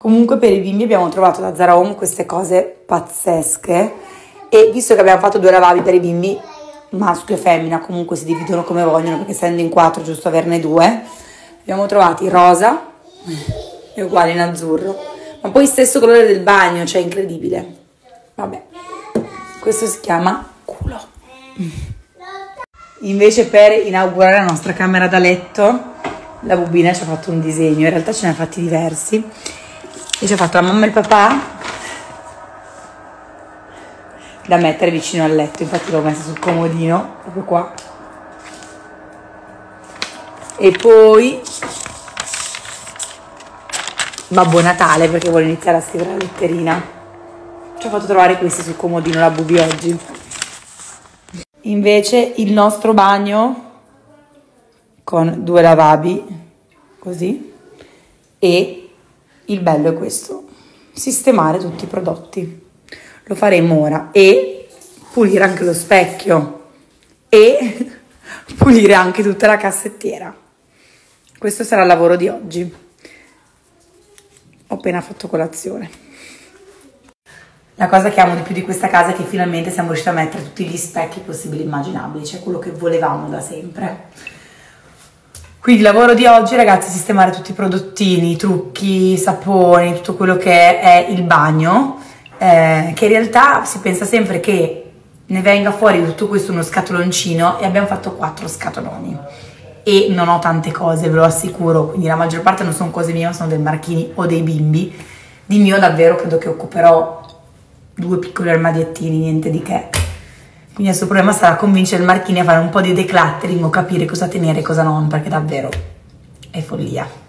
Comunque per i bimbi abbiamo trovato da Zara Home queste cose pazzesche e visto che abbiamo fatto 2 lavabili per i bimbi, maschio e femmina, comunque si dividono come vogliono perché essendo in 4 è giusto averne 2, abbiamo trovati rosa e uguale in azzurro, ma poi stesso colore del bagno, cioè incredibile. Vabbè, questo si chiama culo. Invece per inaugurare la nostra camera da letto la Bubina ci ha fatto un disegno, in realtà ce ne ha fatti diversi e ci ha fatto la mamma e il papà da mettere vicino al letto, infatti l'ho messa sul comodino proprio qua, e poi Babbo Natale perché vuole iniziare a scrivere la letterina, ci ha fatto trovare questi sul comodino la Bubi oggi. Invece il nostro bagno con 2 lavabili così, e il bello è questo, sistemare tutti i prodotti, lo faremo ora, e pulire anche lo specchio e pulire anche tutta la cassettiera. Questo sarà il lavoro di oggi. Ho appena fatto colazione. La cosa che amo di più di questa casa è che finalmente siamo riusciti a mettere tutti gli specchi possibili e immaginabili, cioè quello che volevamo da sempre. Quindi il lavoro di oggi, ragazzi, è sistemare tutti i prodottini, i trucchi, i saponi, tutto quello che è il bagno, che in realtà si pensa sempre che ne venga fuori tutto questo uno scatoloncino, e abbiamo fatto 4 scatoloni. E non ho tante cose, ve lo assicuro, quindi la maggior parte non sono cose mie, ma sono del Marchini o dei bimbi. Di mio davvero credo che occuperò 2 piccoli armadiettini, niente di che. Quindi adesso il problema sarà convincere il Marchini a fare un po' di decluttering o capire cosa tenere e cosa non, perché davvero è follia.